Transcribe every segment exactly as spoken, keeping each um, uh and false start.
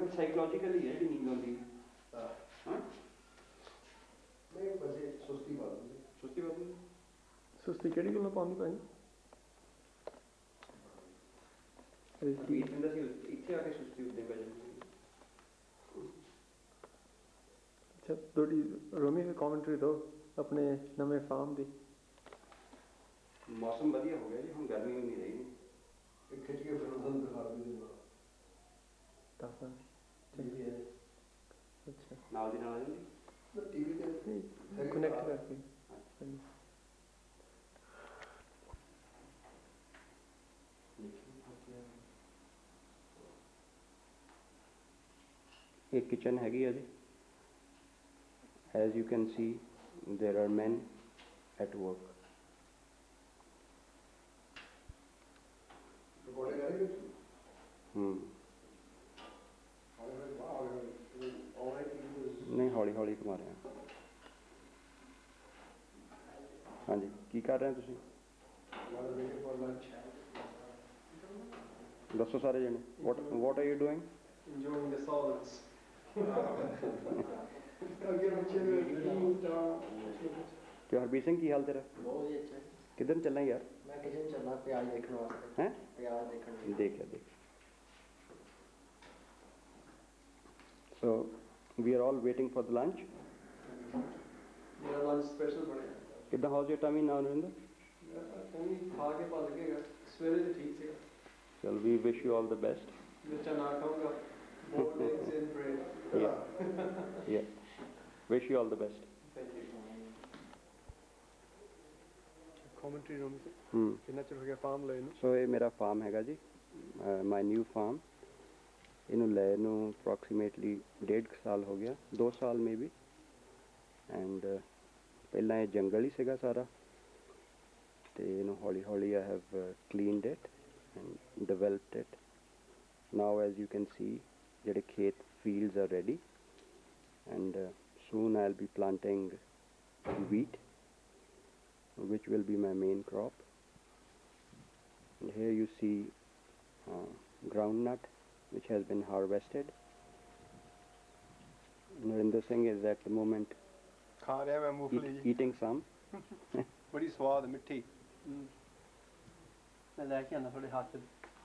फिर साइकोलॉजिकली है कि नींद आती है। हाँ नहीं वैसे सुस्ती बात है, सुस्ती बात नहीं, सुस्ती केड़ी गल्लों पाउंदी भाई बीच में दसी इत्थे आके सुस्ती उठने पै जाती। अच्छा थोड़ी रोमी की कमेंट्री दो अपने नवे फार्म दी। मौसम बढ़िया हो गया जी, हम गर्मी में नहीं रही। एक खिंच के फिर उधर दिखा दी तापा टीवी है। अच्छा नाल दी नाल जी तो टीवी के कनेक्ट करके एक किचन हैगी है जी। As you can see, there are men at work. Recording आ रही है। हम्म नहीं हौली हौली घुमा रहे हैं। हाँ जी की कर रहे हैं तुसी? दसो सारे जने what what are you doing? enjoying the silence क्यों हरबीर सिंह की हाल तेरा? बहुत ही अच्छा। किधर चलना यार? मैं किचन चलना प्याज देखने वास्ते। हैं? प्याज देखने। देख देख। So we are all waiting for the lunch. मेरा लंच स्पेशल बने कितना how's your tummy now Narendra? tummy खा के पा लगेगा सवेरे से ठीक से। Well we wish you all the best. मिर्चा ना खाऊंगा boiled eggs and bread yeah yeah wish you all the best. thank you commentary room से हम्म कितना चल गया फार्म ले नु सो ये मेरा फार्म हैगा जी माय न्यू फार्म इनू ले नू अप्रोक्सीमेटली डेढ़ साल हो गया दो साल में भी एंड पहला ये जंगल ही सीगा सारा ते इनू हौली हौली I have cleaned it and developed it now as you can see जेडे खेत fields are ready and soon I'll be planting wheat which will be my main crop. And here you see uh, groundnut which has been harvested. Narinder Singh is at the moment खा रहा मैं मूंगफली eat, eating some. बड़ी स्वाद मिठी मैं लेके आना थोड़े हाथ से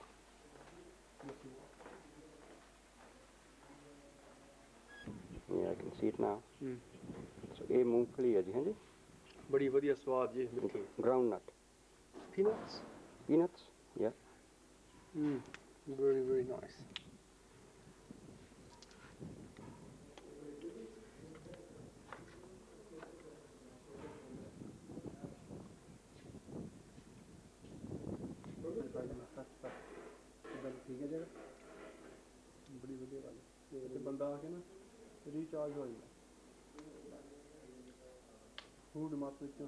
Yeah, I can see it now. Hmm. So ये मूंगफली है जी हैं जी बड़ी बढ़िया स्वाद जी मिठी groundnut peanuts peanuts yeah mm very very nice ठीक है जरा बड़ी बढ़िया बात है ते बंदा आके ना रीचार्ज हो जाए फूड मत विचों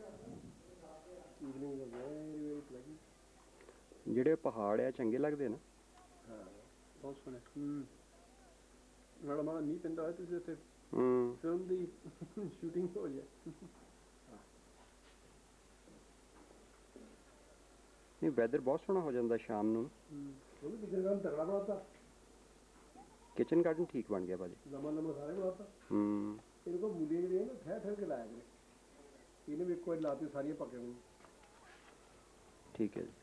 evening is very very pleasant ਜਿਹੜੇ ਪਹਾੜ ਆ ਚੰਗੇ ਲੱਗਦੇ ਨਾ ਹਾਂ ਬਹੁਤ ਸੋਹਣੇ ਹੂੰ ਨਾਲ ਮਾੜਾ ਨਹੀਂ ਪੈਂਦਾ ਹੈ ਤੁਸੀਂ ਉੱਥੇ ਹੂੰ ਫਿਲਮ ਦੀ ਸ਼ੂਟਿੰਗ ਹੋ ਜਾਏ ਇਹ ਵੈਦਰ ਬਹੁਤ ਸੋਹਣਾ ਹੋ ਜਾਂਦਾ ਸ਼ਾਮ ਨੂੰ ਹੂੰ ਉਹ ਵੀ ਕਿਚਨ ਗਾਰਡਨ ਤਗੜਾ ਬਣਾਤਾ ਕਿਚਨ ਗਾਰਡਨ ਠੀਕ ਬਣ ਗਿਆ ਬਾਜੀ ਲੰਮਾ ਲੰਮਾ ਸਾਰੇ ਬਣਾਤਾ ਹੂੰ ਇਹਦੇ ਕੋਲ ਮੂਲੀਆਂ ਜਿਹੜੀਆਂ ਨਾ ਠਹਿਰ ਠਹਿਰ ਕੇ ਲਾਇਆ ਕਰੇ ਇਹਨੇ ਵੀ ਇੱਕ ਵਾਰ ਲਾਤੀ ਸਾਰੀਆਂ ਪੱਕ ਗਈਆਂ ਠੀਕ ਹੈ ਜੀ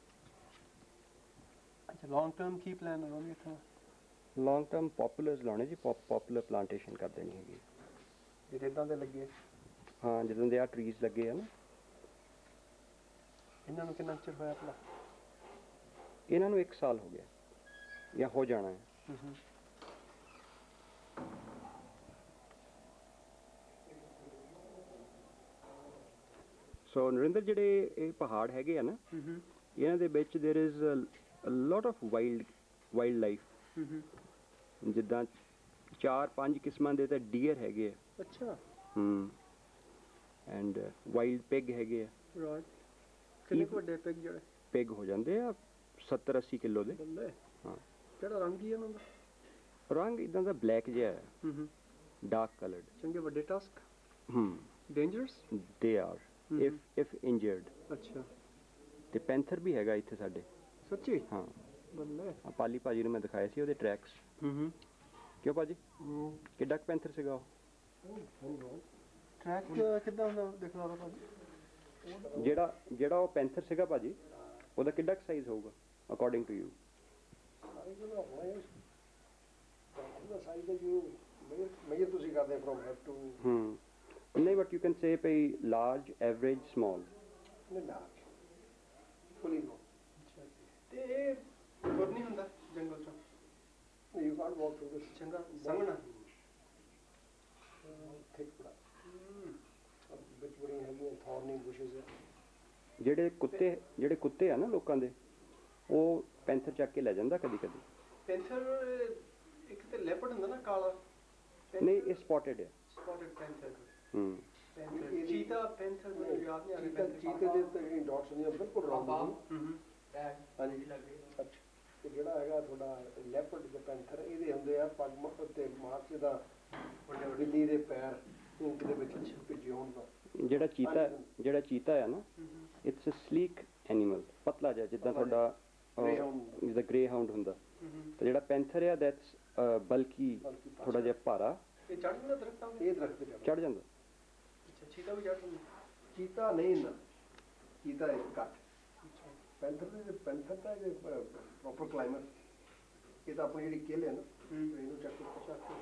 ਅੱਛਾ ਲੌਂਗ ਟਰਮ ਕੀ ਪਲਾਨ ਹੈ ਉਹਨੇ ਇੱਥੇ ਲੌਂਗ ਟਰਮ ਪਪੂਲਰਸ ਲਾਉਣੇ ਜੀ ਪਪੂਲਰ ਪਲਾਂਟੇਸ਼ਨ ਕਰ ਦੇਣੀ ਹੈਗੀ ਜਿਹੜੇ ਇਦਾਂ ਦੇ ਲੱਗੇ ਹਾਂ ਜਦੋਂ ਦੇ ਆ ਟਰੀਜ਼ ਲੱਗੇ ਆ ਨਾ ਇਹਨਾਂ ਨੂੰ ਕਿੰਨਾ ਚਿਰ ਹੋਇਆ ਭਲਾ ਇਹਨਾਂ ਨੂੰ ਇੱਕ ਸਾਲ ਹੋ ਗਿਆ ਜਾਂ ਹੋ ਜਾਣਾ ਹੈ ਹੂੰ ਸੋ ਨਰਿੰਦਰ ਜਿਹੜੇ ਇਹ ਪਹਾੜ ਹੈਗੇ ਆ ਨਾ ਹੂੰ ਇਹਨਾਂ ਦੇ ਵਿੱਚ there is a lot of wild wild life ਹੂੰ ਜਿੱਦਾਂ ਚਾਰ ਪੰਜ ਕਿਸਮਾਂ ਦੇ ਤਾਂ ਡੀਅਰ ਹੈਗੇ ਆ ਅੱਛਾ ਹੂੰ ਐਂਡ ਵਾਈਲਡ ਪਿਗ ਹੈਗੇ ਆ ਰਾਈਟ ਕਿੰਨੇ ਵੱਡੇ ਪਿਗ ਜਿਹੜੇ ਪਿਗ ਹੋ ਜਾਂਦੇ ਆ ਸੱਤਰ ਅੱਸੀ ਕਿਲੋ ਦੇ ਬੱਲੇ ਹਾਂ ਕਿਹੜਾ ਰੰਗ ਕੀ ਇਹਨਾਂ ਦਾ ਰੰਗ ਇਦਾਂ ਦਾ ਬਲੈਕ ਜਿਹਾ ਹੈ ਹੂੰ ਡਾਰਕ ਕਲਰਡ ਚੰਗੇ ਵੱਡੇ ਟਸਕ ਹੂੰ dangerous they are if if injured ਅੱਛਾ ਤੇ ਪੈਂਥਰ ਵੀ ਹੈਗਾ ਇੱਥੇ ਸਾਡੇ ਸੱਚੀ ਹਾਂ ਬੱਲੇ ਆ ਪਾਲੀ ਭਾਜੀ ਨੂੰ ਮੈਂ ਦਿਖਾਇਆ ਸੀ ਉਹਦੇ ਟਰੈਕਸ ਹੂੰ ਹੂੰ ਕਿਉਂ ਭਾਜੀ ਕਿੱਡਾ ਕੁ ਪੈਂਥਰ ਸੀਗਾ ਉਹ? ਟਰੈਕ ਕਿੱਦਾਂ ਹੁੰਦਾ ਦਿਖਦਾ ਉਹਦਾ ਭਾਜੀ? ਜਿਹੜਾ ਜਿਹੜਾ ਉਹ ਪੈਂਥਰ ਸੀਗਾ ਭਾਜੀ, ਉਹਦਾ ਕਿੱਡਾ ਕੁ ਸਾਈਜ਼ ਹੋਊਗਾ ਅਕੋਰਡਿੰਗ ਟੂ ਯੂ? ਉਹਦਾ ਸਾਈਜ਼ ਦਾ ਯੂ ਮੇਜਰ ਤੁਸੀਂ ਕਰਦੇ ਫਰੋਮ ਹੈਡ ਟੂ ਹੂੰ ਨਹੀਂ, ਬਟ ਯੂ ਕੈਨ ਸੇ ਭਈ large, average, small. Large fully go. ਤੇ ਇਹ ਹੋਰ ਨਹੀਂ ਹੁੰਦਾ ਜੰਗਲ ਚੋਂ? You can't walk through this ਚੰਗਾ ਸੰਘਣਾ ਥਿਕ ਬੜਾ ਵਿੱਚ ਬੜੀਆਂ ਹੈਗੀਆਂ ਥੌਰਨੀ ਬੁਸ਼ਸ ਹੈ। ਜਿਹੜੇ ਕੁੱਤੇ ਜਿਹੜੇ ਕੁੱਤੇ ਆ ਨਾ ਲੋਕਾਂ ਦੇ, ਉਹ ਪੈਂਥਰ ਚੱਕ ਕੇ ਲੈ ਜਾਂਦਾ ਕਦੀ ਕਦੀ। ਪੈਂਥਰ ਇੱਕ ਤੇ ਲੈਪਰਡ ਹੁੰਦਾ ਨਾ ਕਾਲਾ, ਨਹੀਂ ਇਹ ਸਪੌਟਡ ਹੈ। Spotted panther. ਹੂੰ ਪੈਂਥਰ ਚੀਤਾ ਪੈਂਥਰ ਮੈਨੂੰ ਯਾਦ ਨਹੀਂ ਆ ਰਿਹਾ। ਚੀਤਾ ਚੀਤੇ ਦੇ ਤੇ ਡਾਟਸ ਹੁੰਦੀਆਂ ਬਿਲਕੁਲ ਰੌਂਗ। ਹੂੰ ਹੂੰ ਹਾਂਜੀ ਅੱਛਾ। ਤੇ ਜਿਹੜਾ ਹੈਗਾ ਤੁਹਾਡਾ ਲੈਪਰਡ ਤੇ ਪੈਂਥਰ, ਇਹਦੇ ਹੁੰਦੇ ਆ ਪੱਗ ਤੇ ਮਾਰਚ ਦਾ ਬਿੱਲੀ ਦੇ ਪੈਰ ਊਂਟ ਦੇ ਵਿੱਚ ਭਿੱਜੇ ਹੋਣ ਦਾ। ਜਿਹੜਾ ਚੀਤਾ ਜਿਹੜਾ ਚੀਤਾ ਹੈ ਨਾ, ਇਟਸ ਅ ਸਲੀਕ ਐਨੀਮਲ, ਪਤਲਾ ਜਿਹਾ ਜਿੱਦਾਂ ਤੁਹਾਡਾ ਜਿੱਦਾਂ ਗ੍ਰੇ ਹਾਊਂਡ ਹੁੰਦਾ। ਤੇ ਜਿਹੜਾ ਪੈਂਥਰ ਆ ਦੈਟਸ ਬਲਕੀ, ਥੋੜਾ ਜਿਹਾ ਭਾਰਾ। ਇਹ ਚੜ ਜਾਂਦਾ ਦਰਖਤਾਂ ਤੇ? ਇਹ ਦਰਖਤ ਤੇ ਚੜ ਜਾਂਦਾ। ਅੱਛਾ ਚੀਤਾ ਵੀ ਚੜ ਜਾਂਦਾ? ਚੀਤਾ ਨਹੀਂ ਹੁੰਦਾ, ਚੀਤਾ ਇੱਕ ਘੱਟ। ਪੈਂਥਰ ਦੇ ਪੈਂਥਰ ਤਾਂ ਇਹ ਪ੍ਰੋਪਰ ਕਲਾਈਮਰ। ਇਹ ਤਾਂ ਆਪਣੀ ਜਿਹੜੀ ਕਿੱਲ ਹੈ ਨਾ, ਇਹਨੂੰ ਚੱਕ ਕੇ ਚੱਕ ਕੇ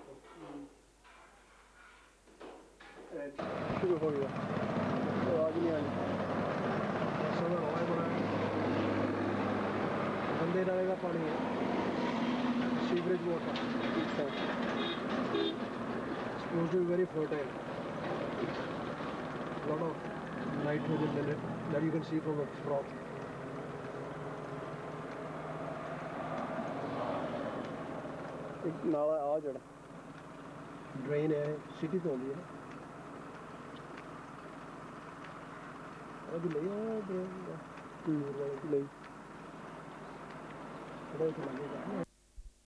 ਸ਼ੁਰੂ ਹੋ ਗਿਆ। ਆਵਾਜ਼ ਨਹੀਂ ਆ ਰਹੀ। ਸੋਨਾ ਰੋਏ ਬਣਾ ਗੰਦੇ ਨਾਲੇ ਦਾ ਪਾਣੀ ਹੈ, sewerage water. supposed to be very fertile. Lot of nitrogen in it that you can see from the froth. ਇੱਕ ਨਾਲਾ ਆ ਜਿਹੜਾ ਡਰੇਨ ਹੈ, ਸਿਟੀ ਤੋਂ ਆਉਂਦੀ ਹੈ। ਉਹਦੀ ਲਈ ਆ ਡਰੇਨ ਦਾ ਟੂਰ ਵਾਲੇ ਲਈ ਥੋੜਾ ਜਿਹਾ ਲੱਗੇਗਾ।